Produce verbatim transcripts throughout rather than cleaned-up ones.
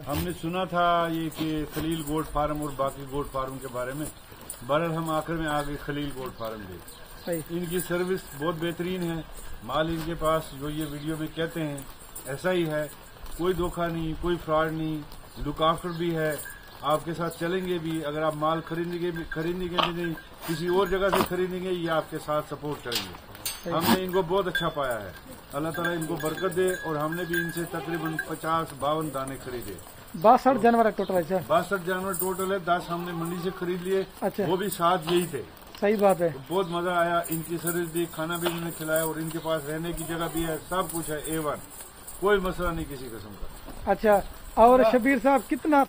हमने सुना था ये कि खलील गोट फार्म और बाकी गोट फार्म के बारे में, बहरहाल हम आखिर में आ गए खलील गोट फार्म पे। इनकी सर्विस बहुत बेहतरीन है। माल इनके पास जो ये वीडियो में कहते हैं ऐसा ही है, कोई धोखा नहीं, कोई फ्रॉड नहीं, लुक आफ्टर भी है, आपके साथ चलेंगे भी। अगर आप माल खरीदेंगे भी खरीदेंगे भी नहीं, किसी और जगह से खरीदेंगे, ये आपके साथ सपोर्ट करेंगे। हमने इनको बहुत अच्छा पाया है, अल्लाह ताला इनको बरकत दे। और हमने भी इनसे तकरीबन पचास बावन दाने खरीदे। बासठ जानवर टोटल है? बासठ जानवर टोटल है। दस हमने मंडी से खरीद लिए। अच्छा। वो भी साथ यही थे। सही बात है। तो बहुत मजा आया। इनकी सर्विस दी, खाना भी इन्होंने खिलाया और इनके पास रहने की जगह भी है, सब कुछ है ए वन, कोई मसला नहीं किसी किस्म का। अच्छा, और शबीर साहब कितना?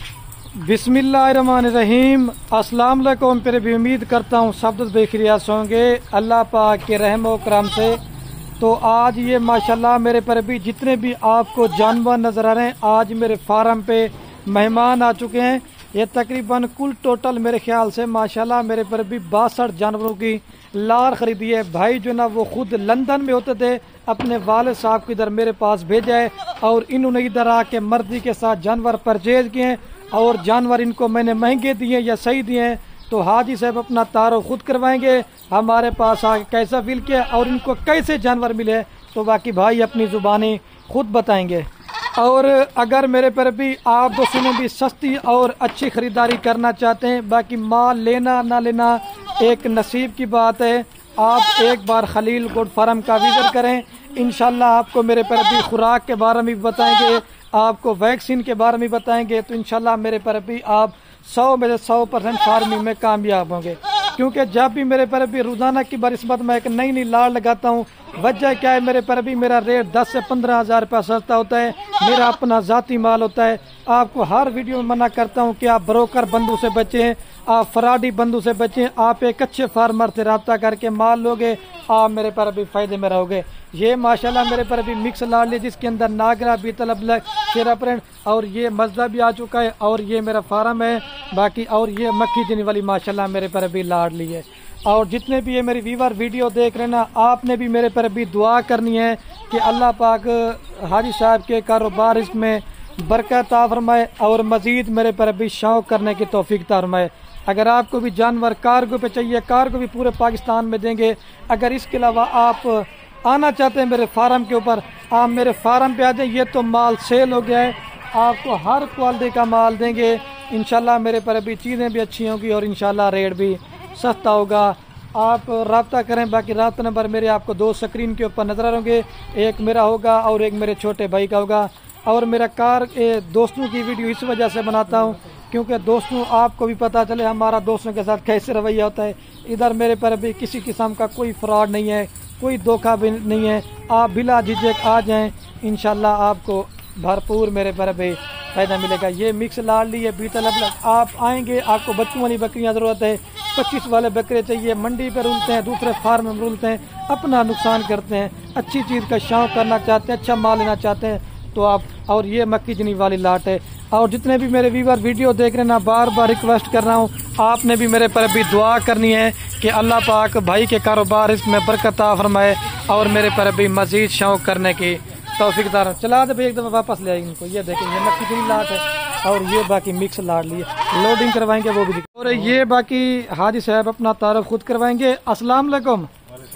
बिस्मिल्लाहिर्रहमानिर्रहीम। अस्सलाम वालेकुम। फिर भी उम्मीद करता हूँ सब बेखिरियात होंगे अल्लाह पाक के रहमो करम से। तो आज ये माशाल्लाह मेरे पर भी जितने भी आपको जानवर नजर आ रहे हैं, आज मेरे फार्म पे मेहमान आ चुके हैं। ये तकरीबन कुल टोटल मेरे ख्याल से माशाल्लाह मेरे पर भी बासठ जानवरों की लार खरीदी है। भाई जो ना वो खुद लंदन में होते थे, अपने वाले साहब को इधर मेरे पास भेजा है और इन्होंने इधर आके मर्जी के साथ जानवर परचेज किए हैं। और जानवर इनको मैंने महंगे दिए या सही दिए हैं, तो हाजी साहब अपना तारुफ खुद करवाएंगे हमारे पास आके कैसा फील किया और इनको कैसे जानवर मिले, तो बाकी भाई अपनी जुबानी खुद बताएंगे। और अगर मेरे पर भी आप दोस्तों ने भी सस्ती और अच्छी खरीदारी करना चाहते हैं, बाकी माल लेना ना लेना एक नसीब की बात है। आप एक बार खलील गोट फार्म का विजिट करें, इंशाल्लाह आपको मेरे पर भी खुराक के बारे में भी बताएंगे, आपको वैक्सीन के बारे में बताएंगे। तो इंशाल्लाह मेरे पर भी आप सौ में से सौ परसेंट फार्मिंग में कामयाब होंगे। क्योंकि जब भी मेरे पर भी रोजाना की बनिस्बत मैं एक नई नई लाड़ लगाता हूँ। वजह क्या है, मेरे पर भी मेरा रेट दस से पंद्रह हजार रुपया सस्ता होता है, मेरा अपना जाती माल होता है। आपको हर वीडियो में मना करता हूँ कि आप ब्रोकर बंधु से बचें, आप फराडी बंधु से बचें। आप एक अच्छे फार्मर से रब्ता करके माल लोगे, आप मेरे पर भी फायदे में रहोगे। ये माशाल्लाह मेरे पर भी मिक्स लाड़ लिया, जिसके अंदर नागरा बीतल शेरा प्रिंट और ये मजदा भी आ चुका है। और ये मेरा फार्म है बाकी, और ये मक्खी जनी वाली माशाल्लाह मेरे पर भी लाड़ ली है। और जितने भी ये मेरी व्यूअर वीडियो देख रहे हैं ना, आपने भी मेरे पर भी दुआ करनी है कि अल्लाह पाक हाजी साहब के कारोबार इसमें बरकत आ फरमाए और मजीद मेरे पर भी शौक करने की तौफीक फरमाए। अगर आपको भी जानवर कार्गो पे चाहिए, कार्गो भी पूरे पाकिस्तान में देंगे। अगर इसके अलावा आप आना चाहते हैं मेरे फार्म के ऊपर, आप मेरे फार्म पे आ जाए। ये तो माल सेल हो गया है, आपको हर क्वालिटी का माल देंगे इंशाल्लाह। मेरे पर भी चीज़ें भी अच्छी होंगी और इंशाल्लाह रेट भी सस्ता होगा। आप रब्ता करें। बाकी रब्ता नंबर मेरे आपको दो स्क्रीन के ऊपर नजर आ होंगे, एक मेरा होगा और एक मेरे छोटे भाई का होगा। और मेरा कार ए, दोस्तों की वीडियो इस वजह से बनाता हूँ क्योंकि दोस्तों आपको भी पता चले हमारा दोस्तों के साथ कैसे रवैया होता है। इधर मेरे पर भी किसी किस्म का कोई फ्रॉड नहीं है, कोई धोखा भी नहीं है। आप बिला झिझक आ जाएं, इंशाल्लाह आपको भरपूर मेरे पर भी फायदा मिलेगा। ये मिक्स लाड़ ली है बीतल। आप आएंगे, आपको बच्चों वाली बकरियां जरूरत है, पच्चीस वाले बकरे चाहिए, मंडी पर रुलते हैं, दूसरे फार्म में रुलते हैं, अपना नुकसान करते हैं। अच्छी चीज़ का शौक करना चाहते हैं, अच्छा माल लेना चाहते हैं तो आप। और ये मक्की जनी वाली लाट है। और जितने भी मेरे व्यूअर वीडियो देख रहे हैं ना, बार बार रिक्वेस्ट कर रहा हूँ, आपने भी मेरे पर भी दुआ करनी है कि अल्लाह पाक भाई के कारोबार इसमें बरकत आ फरमाए और मेरे पर भी मजीद शौक करने की तौफीक दार। चला दे भाई, एकदम वापस ले आएंगे इनको। ये देखें, ये मक्की जनी लाट है और ये बाकी मिक्स लाड़ लिए, लोडिंग करवाएंगे वो भी। और ये बाकी हाजी साहब अपना तारुफ खुद करवाएंगे। अस्सलाम वालेकुम।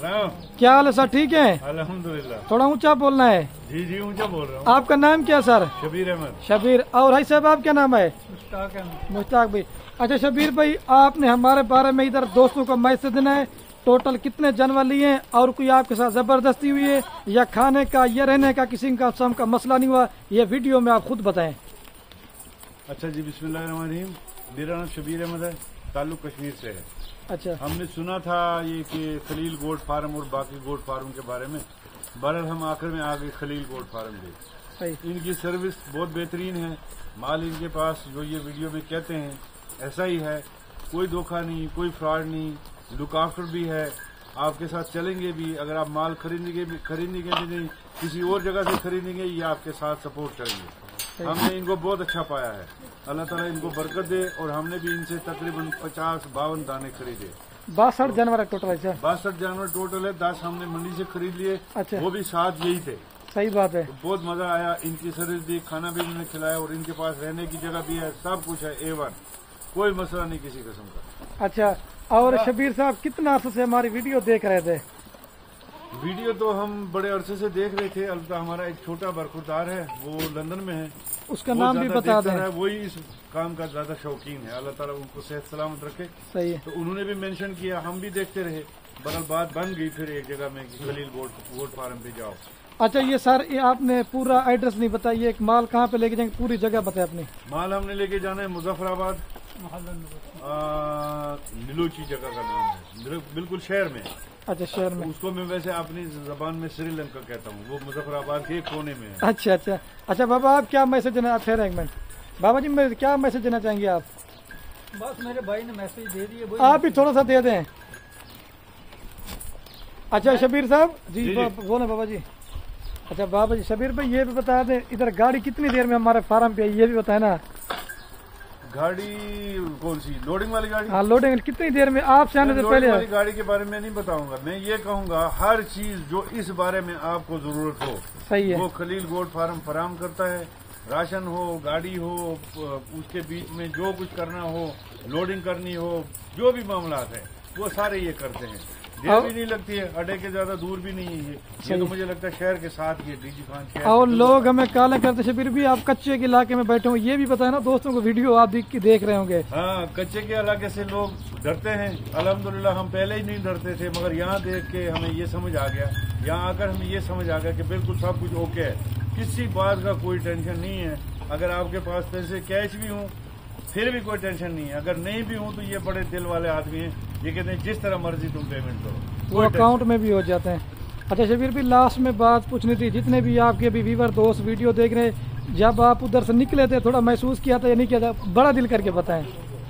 क्या हाल है सर? ठीक है अल्हम्दुलिल्लाह। थोड़ा ऊंचा बोलना है। जी जी ऊंचा बोल रहा हूँ। आपका नाम क्या सर? शबीर अहमद। शबीर। और भाई साहब आप क्या नाम है? मुश्ताक अहमद। मुश्ताक भाई। अच्छा शबीर भाई, आपने हमारे बारे में इधर दोस्तों को मैसेज देना है, टोटल कितने जानवर लिए हैं और कोई आपके साथ जबरदस्ती हुई है या खाने का या रहने का किसी का सम का मसला नहीं हुआ, ये वीडियो में आप खुद बताएं। अच्छा जी, बिस्मिल्लाहिर्रहमानिर्रहीम। मेरा नाम शबीर अहमद है, ताल्लुक कश्मीर से है। अच्छा। हमने सुना था ये कि खलील गोट फार्म और बाकी गोट फार्म के बारे में, बहरहाल हम आखिर में आ गए खलील गोट फार्म पे। इनकी सर्विस बहुत बेहतरीन है। माल इनके पास जो ये वीडियो में कहते हैं ऐसा ही है, कोई धोखा नहीं, कोई फ्रॉड नहीं, लुक आफ्टर भी है, आपके साथ चलेंगे भी। अगर आप माल खरीदेंगे भी खरीदेंगे भी नहीं, किसी और जगह से खरीदेंगे, ये आपके साथ सपोर्ट करेंगे। हमने इनको बहुत अच्छा पाया है, अल्लाह ताला इनको बरकत दे। और हमने भी इनसे तकरीबन पचास बावन दाने खरीदे। बासठ जानवर टोटल है? बासठ जानवर टोटल है। दस हमने मंडी से खरीद लिए। अच्छा। वो भी साथ यही थे। सही बात है। तो बहुत मजा आया, इनकी सर्विस दी, खाना भी इन्होंने खिलाया और इनके पास रहने की जगह भी है, सब कुछ है ए वन, कोई मसला नहीं किसी किस्म का। अच्छा, और शबीर साहब कितना अर्से से हमारी वीडियो देख रहे थे? वीडियो तो हम बड़े अरसे से देख रहे थे, अलबत्ता हमारा एक छोटा बरखुरदार है, वो लंदन में है, उसका नाम भी बता दें। वही इस काम का ज्यादा शौकीन है, अल्लाह ताला उनको सेहत सलामत रखे। सही है। तो उन्होंने भी मेंशन किया, हम भी देखते रहे, बगल बात बन गई फिर एक जगह में कि खलील गोट गोट फार्म पे जाओ। अच्छा, ये सर ये आपने पूरा एड्रेस नहीं बताया, एक माल कहाँ पे लेके जाएंगे, पूरी जगह बताए अपनी। माल हमने लेके जाना है मुजफ्फराबाद, नीलोची जगह का नाम है, बिल्कुल शहर में। अच्छा, शहर में। उसको मैं वैसे अपनी जबान में श्रीलंका कहता हूँ, वो मुजफ्फराबाद के कोने में है। अच्छा अच्छा अच्छा बाबा, आप क्या मैसेज देना, फिर एक मिनट बाबा जी, मैं क्या मैसेज देना चाहेंगे आप? बस मेरे भाई ने मैसेज दे दिए, आप भी थोड़ा सा दे दें। अच्छा शबीर साहब जी, जी, जी। बोले बाबा जी। अच्छा बाबा जी, शबीर भाई ये भी बता दें, इधर गाड़ी कितनी देर में हमारे फार्म पे आई, ये भी बताए ना। गाड़ी कौन सी, लोडिंग वाली गाड़ी? हाँ, लोडिंग कितनी देर में आपसे आने से पहले? वाली गाड़ी के बारे में नहीं बताऊंगा, मैं ये कहूंगा हर चीज जो इस बारे में आपको जरूरत हो, सही है, वो खलील गोट फार्म फराम करता है। राशन हो, गाड़ी हो, उसके बीच में जो कुछ करना हो, लोडिंग करनी हो, जो भी मामला है वो सारे ये करते हैं। देर भी नहीं लगती है, अड्डे के ज्यादा दूर भी नहीं है, ये तो मुझे लगता है शहर के साथ ही डीजी खान शहर। और लोग हमें काले करते, शबीर भी आप कच्चे के इलाके में बैठे हो, ये भी बताए ना दोस्तों को, वीडियो आप देख के देख रहे होंगे। हाँ, कच्चे के इलाके से लोग डरते हैं, अल्हम्दुलिल्लाह हम पहले ही नहीं डरते थे, मगर यहाँ देख के हमें ये समझ आ गया, यहाँ आकर हमें ये समझ आ गया कि बिल्कुल सब कुछ ओके है, किसी बात का कोई टेंशन नहीं है। अगर आपके पास पैसे कैश भी हों फिर भी कोई टेंशन नहीं है, अगर नहीं भी हूँ तो ये बड़े दिल वाले आदमी हैं, ये कहते हैं जिस तरह मर्जी तुम पेमेंट करो, वो अकाउंट में भी हो जाते हैं। अच्छा शबीर भी, लास्ट में बात पूछनी थी, जितने भी आपके अभी व्यूअर दोस्त वीडियो देख रहे हैं, जब आप उधर से निकले थे थोड़ा महसूस किया था या नहीं किया था, बड़ा दिल करके बताएं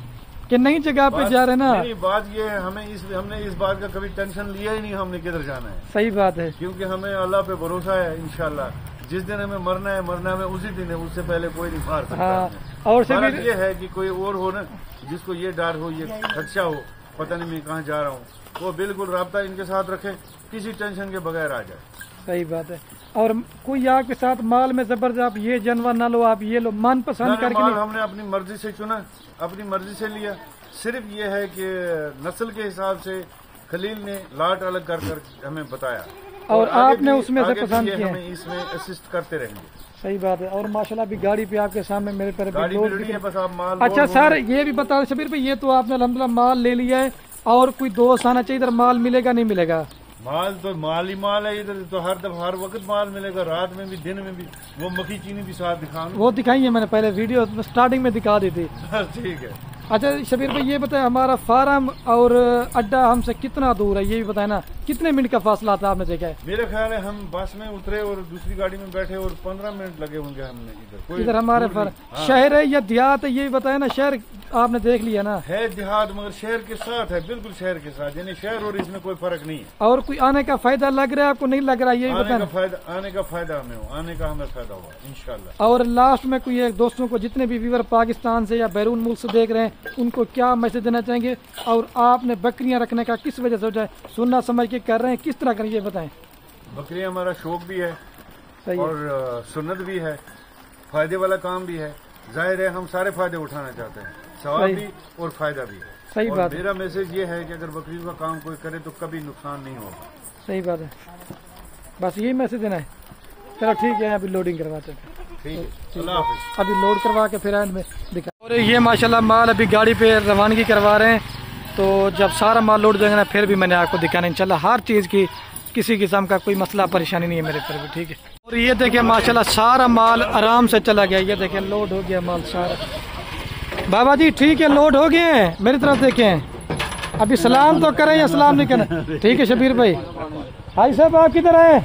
कि नई जगह पे जा रहे हैं ना। नहीं, बात ये है, हमें इस हमने इस बात का कभी टेंशन लिया ही नहीं, हमने किधर जाना है। सही बात है, क्योंकि हमें अल्लाह पे भरोसा है, इंशाल्लाह जिस दिन हमें मरना है मरना है उसी दिन है, उससे पहले कोई नहीं मार सकता। हाँ, और शबीर ये है कि कोई और हो ना जिसको ये डर हो, ये खदशा हो, पता नहीं मैं कहाँ जा रहा हूँ, वो बिल्कुल राब्ता इनके साथ रखे, किसी टेंशन के बगैर आ जाए। सही बात है। और कोई आपके साथ माल में जबरदस्त आप ये जानवर ना लो, आप ये लो, मन पसंद करके माल हमने अपनी मर्जी से चुना, अपनी मर्जी से लिया। सिर्फ ये है कि नस्ल के हिसाब से खलील ने लाट अलग कर कर हमें बताया, और, और आपने उसमें से पसंद किया, हमें इसमें असिस्ट करते रहेंगे। सही बात है। और माशाल्लाह भी गाड़ी पे आपके सामने मेरे पर गाड़ी भी रेडी है, बस आप माल। अच्छा सर, ये भी बता शबीर भाई, ये तो आपने अल्हम्दुलिल्लाह माल ले लिया है, और कोई दोस्त आना चाहिए इधर, माल मिलेगा नहीं मिलेगा? माल तो माल ही माल है इधर, तो हर दफा हर वक्त माल मिलेगा, रात में भी दिन में भी। वो मक्खी चीनी भी साथ दिखाऊंगा, वो दिखाई है मैंने पहले वीडियो स्टार्टिंग में दिखा दी थी। ठीक है। अच्छा शबीर भाई, ये बताए हमारा फार्म और अड्डा हमसे कितना दूर है, ये भी बताए ना, कितने मिनट का फासला था आपने देखा है? मेरा ख्याल है हम बस में उतरे और दूसरी गाड़ी में बैठे और पंद्रह मिनट लगे होंगे हमने इधर। इधर हमारे फार्म हाँ। शहर है या देहात है, ये भी बताया ना, शहर आपने देख लिया ना? है देहात, मगर शहर के साथ है, बिल्कुल शहर के साथ, यानी शहर और इसमें कोई फर्क नहीं है। और कोई आने का फायदा लग रहा है आपको, नहीं लग रहा, ये भी बताना। फायदा, आने का फायदा हमें हो, आने का हमें फायदा हुआ इंशाल्लाह। और लास्ट में कोई एक दोस्तों को, जितने भी व्यूअर पाकिस्तान से या बैरून मुल्क से देख रहे हैं, उनको क्या मैसेज देना चाहेंगे? और आपने बकरियां रखने का किस वजह से सोचा है, सुनना समझ के कर रहे हैं, किस तरह करें ये बताएं। बकरियां हमारा शौक भी है, सही और है, सुन्नत भी है, फायदे वाला काम भी है। जाहिर है हम सारे फायदे उठाना चाहते हैं, सवाब भी और फायदा भी। सही बात है। मेरा मैसेज ये है कि अगर बकरियों का काम कोई करे तो कभी नुकसान नहीं होगा। सही बात है, बस यही मैसेज देना है। चलो ठीक है, अभी लोडिंग करवाते हैं। ठीक है, अल्लाह हाफिज़। अभी लोड करवा के फिर एंड में दिखा। और ये माशाल्लाह माल अभी गाड़ी पे रवानगी करवा रहे हैं, तो जब सारा माल लोड जाएगा ना फिर भी मैंने आपको दिखाना इंशाल्लाह। हर चीज़ की किसी किस्म का कोई मसला परेशानी नहीं है मेरे पर भी, ठीक है। और ये देखिए माशाल्लाह सारा माल आराम से चला गया, ये देखिए लोड हो गया माल सारा। बाबा जी ठीक है, लोड हो गए हैं, मेरी तरफ देखें। अभी सलाम तो करें या सलाम नहीं करें? ठीक है शबीर भाई। भाई साहब आप किधर आए?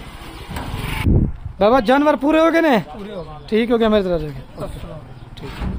बाबा जानवर पूरे हो गए ना? ठीक हो गया मेरी तरफ से, ठीक है।